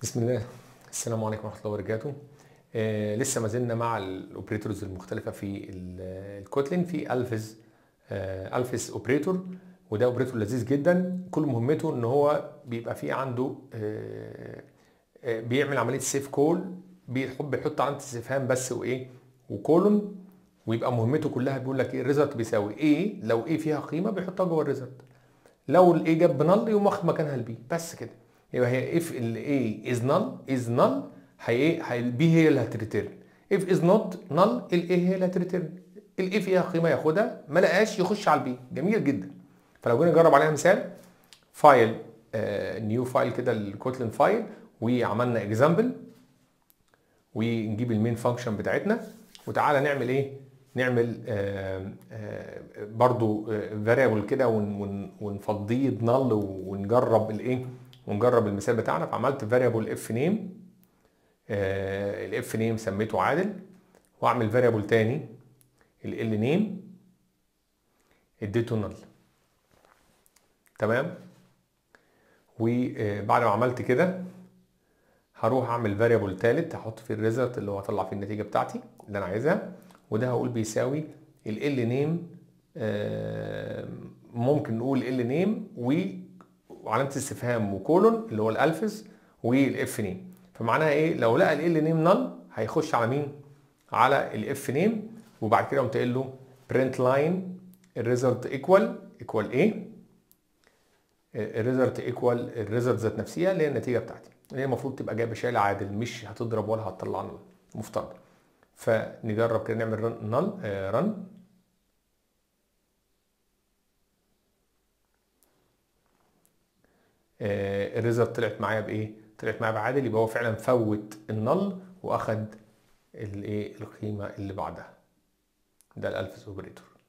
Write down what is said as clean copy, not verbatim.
بسم الله. السلام عليكم ورحمة الله وبركاته. لسه ما زلنا مع الاوبريتورز المختلفة في الكوتلين. في الفيس اوبريتور، وده اوبريتور لذيذ جدا. كل مهمته ان هو بيبقى فيه عنده بيعمل عملية سيف كول، بيحب يحط علامة استفهام بس وايه وكولون، ويبقى مهمته كلها بيقول لك ايه الريزلت بيساوي ايه. لو ايه فيها قيمة بيحطها جوه الريزلت، لو الاي جاب بنل يقوم واخد مكانها البي، بس كده. يبقى هي if الاي از نل هي البي هي اللي هتريتيرن. if is not null الاي هي اللي هتريتيرن. الاي فيها قيمه ياخدها، ما لقاش يخش على البي. جميل جدا. فلو جينا نجرب عليها مثال، فايل نيو فايل كده، الكوتلين فايل، وعملنا اكزامبل، ونجيب المين فانكشن بتاعتنا، وتعالى نعمل ايه؟ نعمل برضو فاريبل كده ونفضيه بنل ونجرب الايه، ونجرب المثال بتاعنا. فعملت فاريبل اف نيم، الاف نيم سميته عادل، واعمل فاريبل تاني ال نيم اديته نل. تمام. وبعد ما عملت كده هروح اعمل فاريبل تالت هحط فيه الريزلت اللي هو هطلع فيه النتيجه بتاعتي اللي انا عايزها، وده هقول بيساوي ال نيم. ممكن نقول ال نيم وعلامه استفهام وكولون اللي هو الالفز والاف نيم. فمعناها ايه؟ لو لقى ال نيم نل هيخش على مين؟ على الاف نيم. وبعد كده قمت قايل له برنت لاين الريزلت ايكوال ايه؟ الريزلت ايكوال الريزلت ذات نفسها اللي هي النتيجه بتاعتي، اللي هي المفروض تبقى جايبه شايله عادل، مش هتضرب ولا هتطلع نل مفترض. فنجرب كده نعمل رن. الريزلت طلعت معايا بايه؟ طلعت معايا بعادل، يبقى هو فعلا فوت النل واخد الايه القيمه اللي بعدها. ده الالفيس اوبريتور.